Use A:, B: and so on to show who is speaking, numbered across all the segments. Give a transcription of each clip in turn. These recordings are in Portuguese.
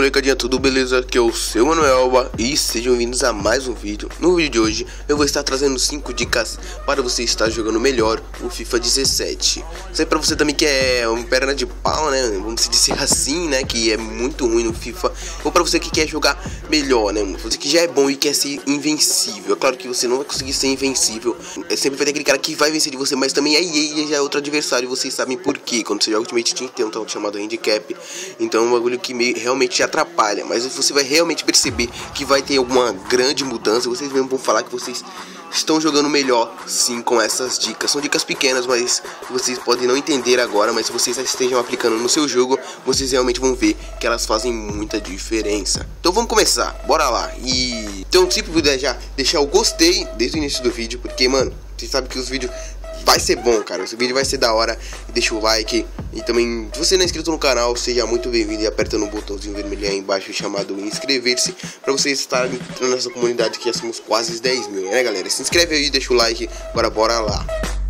A: Molecadinha, tudo beleza? Aqui é o seu Manuelba e sejam bem-vindos a mais um vídeo. No vídeo de hoje eu vou estar trazendo 5 dicas para você estar jogando melhor o FIFA 17. Isso aí pra você também que é uma perna de pau, né? Vamos se dizer assim, né? Que é muito ruim no FIFA. Ou pra você que quer jogar melhor, né? Você que já é bom e quer ser invencível. É claro que você não vai conseguir ser invencível. Sempre vai ter aquele cara que vai vencer de você, mas também a EA já é outro adversário. E vocês sabem por quê. Quando você joga Ultimate Team tem um tal chamado handicap. Então é um bagulho que realmente te atrapalha, mas você vai realmente perceber que vai ter alguma grande mudança. Vocês mesmo vão falar que vocês estão jogando melhor sim com essas dicas. São dicas pequenas, mas vocês podem não entender agora, mas se vocês estejam aplicando no seu jogo, vocês realmente vão ver que elas fazem muita diferença. Então vamos começar, bora lá. E então, se puder já deixar o gostei desde o início do vídeo, porque mano, vocês sabem que os vídeos vai ser bom, cara. Esse vídeo vai ser da hora. Deixa o like. E também, se você não é inscrito no canal, seja muito bem-vindo e aperta no botãozinho vermelho aí embaixo chamado inscrever-se, pra vocês estarem entrando nessa comunidade que já somos quase 10 mil, né, galera? Se inscreve aí, deixa o like. Agora bora lá.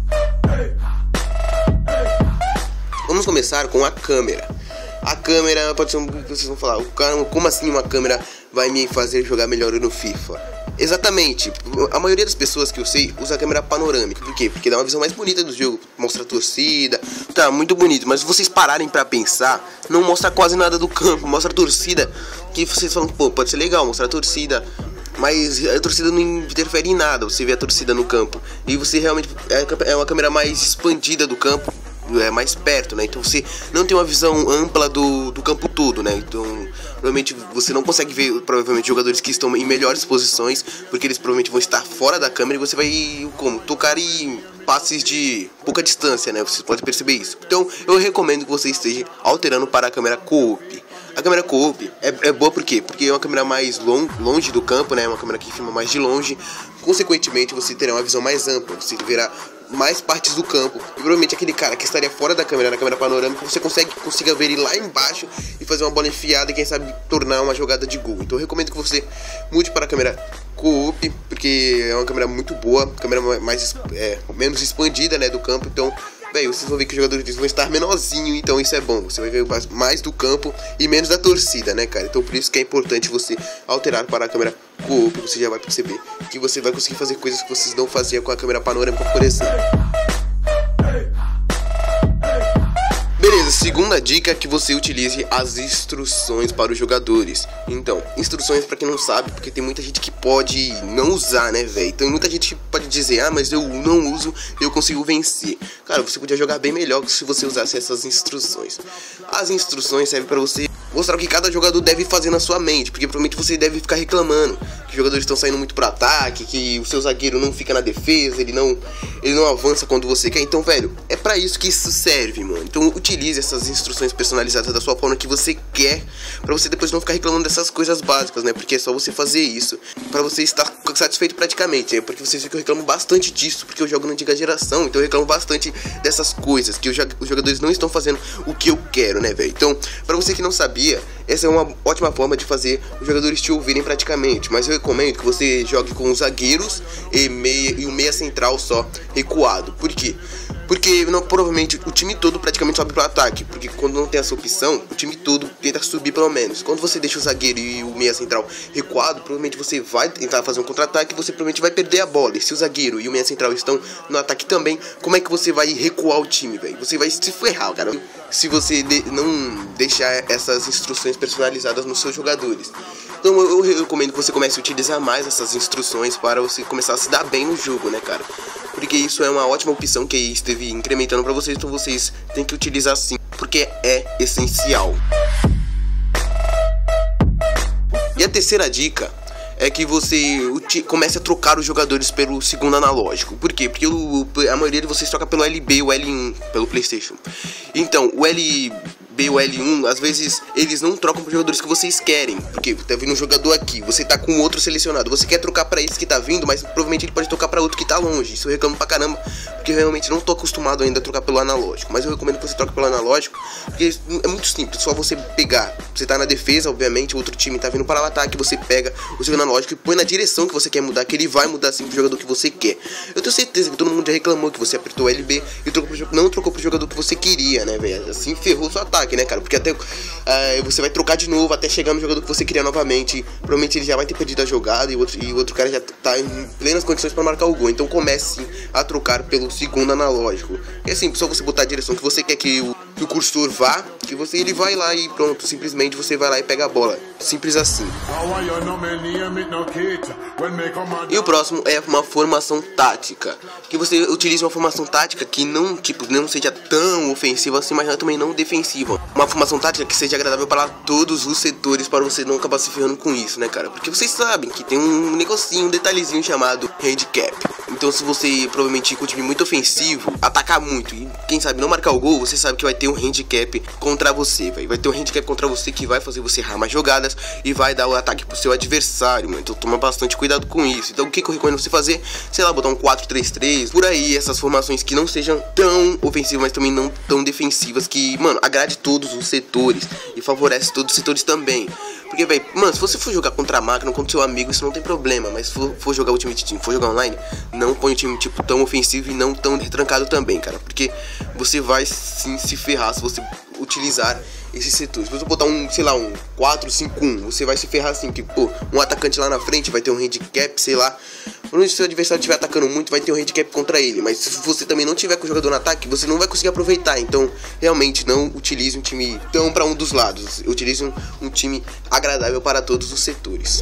A: Vamos começar com a câmera. A câmera pode ser um que vocês vão falar, como assim uma câmera vai me fazer jogar melhor no FIFA? Exatamente, a maioria das pessoas que eu sei usa a câmera panorâmica. Por quê? Porque dá uma visão mais bonita do jogo, mostra a torcida, tá muito bonito. Mas se vocês pararem pra pensar, não mostra quase nada do campo, mostra a torcida. Que vocês falam, pô, pode ser legal mostrar a torcida, mas a torcida não interfere em nada, você vê a torcida no campo. E você realmente é uma câmera mais expandida do campo, é mais perto, né? Então você não tem uma visão ampla do campo todo, né? Então provavelmente você não consegue ver provavelmente jogadores que estão em melhores posições, porque eles provavelmente vão estar fora da câmera e você vai tocar em passes de pouca distância, né? Você pode perceber isso. Então eu recomendo que você esteja alterando para a câmera co-op. A câmera co-op é boa por quê? Porque é uma câmera mais longe do campo, né? Uma câmera que filma mais de longe. Consequentemente, você terá uma visão mais ampla. Você verá mais partes do campo. E provavelmente aquele cara que estaria fora da câmera, na câmera panorâmica, você consiga ver ele lá embaixo e fazer uma bola enfiada e quem sabe tornar uma jogada de gol. Então eu recomendo que você mude para a câmera co-op, porque é uma câmera muito boa, câmera menos expandida, né, do campo. Então vocês vão ver que os jogadores vão estar menorzinho, então isso é bom. Você vai ver mais do campo e menos da torcida, né, cara? Então por isso que é importante você alterar para a câmera co-op. Você já vai perceber que você vai conseguir fazer coisas que vocês não faziam com a câmera panorâmica, por exemplo. Beleza, segunda dica é que você utilize as instruções para os jogadores. Então, instruções pra quem não sabe, porque tem muita gente que pode não usar, né, velho? Então muita gente pode dizer, ah, mas eu não uso e eu consigo vencer. Cara, você podia jogar bem melhor se você usasse essas instruções. As instruções servem pra você mostrar o que cada jogador deve fazer na sua mente, porque provavelmente você deve ficar reclamando que os jogadores estão saindo muito pro ataque, que o seu zagueiro não fica na defesa, ele não avança quando você quer. Então, velho, é pra isso que isso serve, mano. Então utilize essas instruções personalizadas da sua forma que você quer, pra você depois não ficar reclamando dessas coisas básicas, né? Porque é só você fazer isso pra você estar satisfeito praticamente, né? Porque vocês viram que eu reclamo bastante disso, porque eu jogo na antiga geração, então eu reclamo bastante dessas coisas, que os jogadores não estão fazendo o que eu quero, né, velho? Então, pra você que não sabia, essa é uma ótima forma de fazer os jogadores te ouvirem praticamente. Mas eu recomendo que você jogue com os zagueiros e o meia central só recuado. Por quê? Porque provavelmente o time todo praticamente sobe pro ataque. Porque quando não tem essa opção, o time todo tenta subir pelo menos. Quando você deixa o zagueiro e o meia central recuado, provavelmente você vai tentar fazer um contra-ataque e você provavelmente vai perder a bola. E se o zagueiro e o meia central estão no ataque também, como é que você vai recuar o time, velho? Você vai se ferrar, cara, se você não deixar essas instruções personalizadas nos seus jogadores. Então eu recomendo que você comece a utilizar mais essas instruções para você começar a se dar bem no jogo, né, cara? Porque isso é uma ótima opção que esteve incrementando para vocês, então vocês têm que utilizar sim, porque é essencial. E a terceira dica é que você comece a trocar os jogadores pelo segundo analógico. Por quê? Porque a maioria de vocês troca pelo LB e o L1 pelo PlayStation. Então, o LB e o L1, às vezes, eles não trocam para os jogadores que vocês querem. Porque tá vindo um jogador aqui, você tá com outro selecionado, você quer trocar para esse que tá vindo, mas provavelmente ele pode trocar para outro que tá longe. Isso eu reclamo pra caramba, porque eu realmente não tô acostumado ainda a trocar pelo analógico. Mas eu recomendo que você troque pelo analógico, porque é muito simples, só você pegar. Você tá na defesa, obviamente, o outro time tá vindo para o ataque, você pega o seu analógico e põe na direção que você quer mudar, que ele vai mudar assim pro jogador que você quer. Eu tenho certeza que todo mundo já reclamou que você apertou o LB e não trocou pro jogador que você queria, né, velho? Assim ferrou seu ataque. ataque, né, cara? Porque até você vai trocar de novo até chegar no jogador que você queria novamente. Provavelmente ele já vai ter perdido a jogada e o outro cara já tá em plenas condições para marcar o gol. Então comece sim a trocar pelo segundo analógico. É assim, só você botar a direção que você quer que o cursor vá, que ele vai lá e pronto, simplesmente você vai lá e pega a bola. Simples assim. E o próximo é uma formação tática. Que você utilize uma formação tática que não seja tão ofensiva assim, mas também não defensiva. Uma formação tática que seja agradável para todos os setores, para você não acabar se ferrando com isso, né, cara? Porque vocês sabem que tem um negocinho, um detalhezinho chamado handicap. Então se você provavelmente com um time muito ofensivo, atacar muito e quem sabe não marcar o gol, você sabe que vai ter um handicap contra você, velho. Vai ter um handicap contra você que vai fazer você errar mais jogadas e vai dar o ataque pro seu adversário, mano. Então toma bastante cuidado com isso. Então o que eu recomendo você fazer? Sei lá, botar um 4-3-3, por aí, essas formações que não sejam tão ofensivas, mas também não tão defensivas, que, mano, agrade todos os setores e favorece todos os setores também. Porque, velho, mano, se você for jogar contra a máquina, contra o seu amigo, isso não tem problema. Mas se for jogar o time de time, for jogar online, não põe o time, tipo, tão ofensivo e não tão retrancado também, cara. Porque você vai, sim, se ferrar se você utilizar esses setores. Se você botar um, sei lá, um 4-5-1, você vai se ferrar assim, que, pô, um atacante lá na frente vai ter um handicap, sei lá. Quando o seu adversário estiver atacando muito, vai ter um handicap contra ele. Mas se você também não tiver com o jogador no ataque, você não vai conseguir aproveitar. Então, realmente, não utilize um time tão para um dos lados. Utilize um time agradável para todos os setores.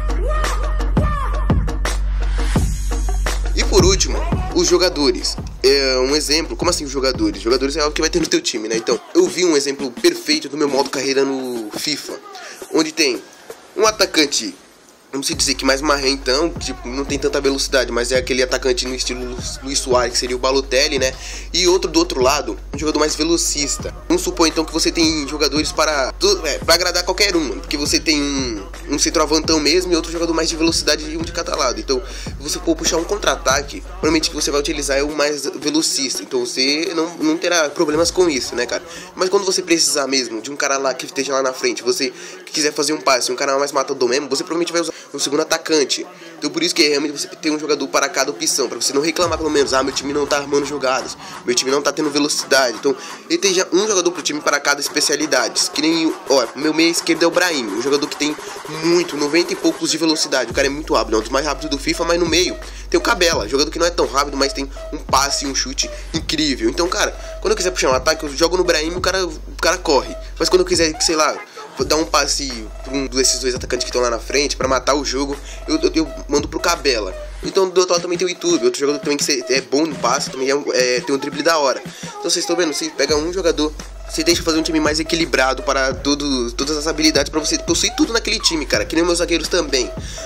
A: E por último, os jogadores. Um exemplo, como assim os jogadores? Jogadores é algo que vai ter no teu time, né? Então, eu vi um exemplo perfeito do meu modo carreira no FIFA, onde tem um atacante, vamos dizer que mais marrentão, tipo, não tem tanta velocidade, mas é aquele atacante no estilo Luis Suárez, que seria o Balotelli, né? E outro do outro lado, um jogador mais velocista. Vamos supor então que você tem jogadores para agradar qualquer um, porque você tem um centroavantão mesmo e outro jogador mais de velocidade e um de cada lado. Então, você for puxar um contra-ataque, provavelmente que você vai utilizar é o mais velocista. Então você não terá problemas com isso, né, cara? Mas quando você precisar mesmo de um cara lá que esteja lá na frente, você quiser fazer um passe, um cara mais matador mesmo, você provavelmente vai usar um segundo atacante. Então por isso que realmente você tem um jogador para cada opção, para você não reclamar pelo menos, meu time não tá armando jogadas, meu time não tá tendo velocidade. Então ele tem já um jogador pro time para cada especialidade. Que nem, ó, meu meia esquerdo é o Brahim, um jogador que tem muito, 90 e poucos de velocidade. O cara é muito rápido, é um dos mais rápidos do FIFA, mas no meio tem o Cabela, jogador que não é tão rápido, mas tem um passe e um chute incrível. Então, cara, quando eu quiser puxar um ataque, eu jogo no Brahim e o cara corre. Mas quando eu quiser, sei lá, dar um passe pra um desses dois atacantes que estão lá na frente pra matar o jogo, eu mando pro Cabela. Então do outro lado também tem o YouTube, outro jogador também que é bom no passe, também tem um drible da hora. Então vocês estão vendo, você pega um jogador, você deixa fazer um time mais equilibrado para todas as habilidades, para você possuir tudo naquele time, cara. Que nem meus zagueiros também.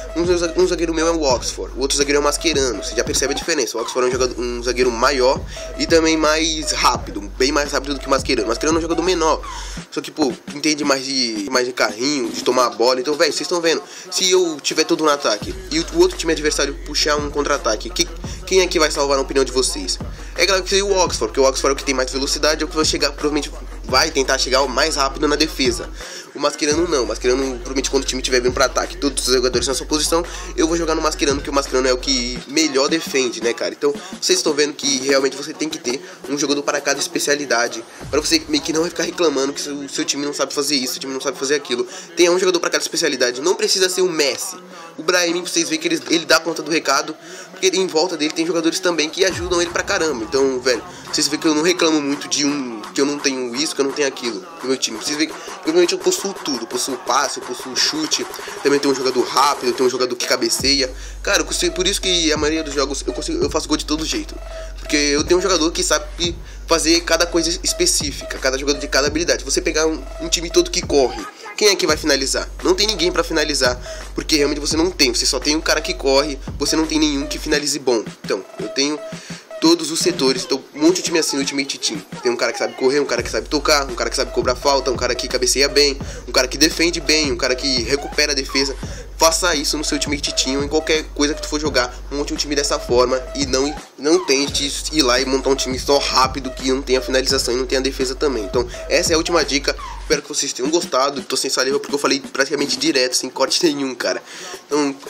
A: Um zagueiro meu é o Oxford, o outro zagueiro é o Mascherano. Você já percebe a diferença. O Oxford é um zagueiro maior e também mais rápido, bem mais rápido do que o Mascherano. O Mascherano é um jogador menor, só que, pô, entende mais de carrinho, de tomar a bola. Então, velho, vocês estão vendo, se eu tiver todo no ataque e o outro time adversário puxar um contra-ataque, quem é que vai salvar na opinião de vocês? É claro que seria o Oxford, porque o Oxford é o que tem mais velocidade, é o que vai chegar, provavelmente vai tentar chegar o mais rápido na defesa. O Mascherano não, o Mascherano, provavelmente quando o time estiver vindo para ataque, todos os jogadores na sua posição, eu vou jogar no Mascherano, porque o Mascherano é o que melhor defende, né, cara? Então, vocês estão vendo que realmente você tem que ter um jogador para cada especialidade, para você meio que não ficar reclamando que o seu time não sabe fazer isso, o time não sabe fazer aquilo. Tenha um jogador para cada especialidade, não precisa ser o Messi. O Brahim, vocês veem que ele dá conta do recado, porque em volta dele tem jogadores também que ajudam ele pra caramba. Então, velho, vocês veem que eu não reclamo muito de que eu não tenho isso, que eu não tenho aquilo no meu time. Vocês veem que realmente eu possuo tudo, eu possuo passe, eu possuo chute, também tenho um jogador rápido, eu tenho um jogador que cabeceia. Cara, por isso que a maioria dos jogos eu faço gol de todo jeito. Porque eu tenho um jogador que sabe fazer cada coisa específica, cada jogador de cada habilidade. Você pegar um time todo que corre, quem é que vai finalizar? Não tem ninguém pra finalizar, porque realmente você não tem. Você só tem um cara que corre, você não tem nenhum que finalize bom. Então, eu tenho todos os setores. Então, um monte de time assim no Ultimate Team. Tem um cara que sabe correr, um cara que sabe tocar, um cara que sabe cobrar falta, um cara que cabeceia bem, um cara que defende bem, um cara que recupera a defesa. Faça isso no seu Ultimate Team ou em qualquer coisa que tu for jogar. Monte um time dessa forma e não tente ir lá e montar um time só rápido que não tenha finalização e não tenha defesa também. Então, essa é a última dica. Espero que vocês tenham gostado. Tô sem saliva porque eu falei praticamente direto, sem corte nenhum, cara. Então,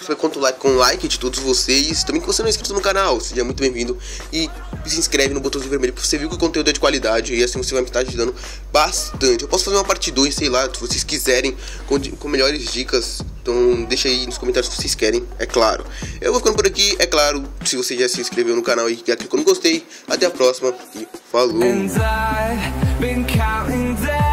A: vai contar com o like de todos vocês. Também que você não é inscrito no canal, seja muito bem-vindo. E se inscreve no botãozinho vermelho, porque você viu que o conteúdo é de qualidade. E assim você vai me estar ajudando bastante. Eu posso fazer uma parte 2, sei lá, se vocês quiserem, com melhores dicas. Então deixa aí nos comentários se vocês querem, é claro. Eu vou ficando por aqui, é claro. Se você já se inscreveu no canal e já clicou no gostei, até a próxima e falou!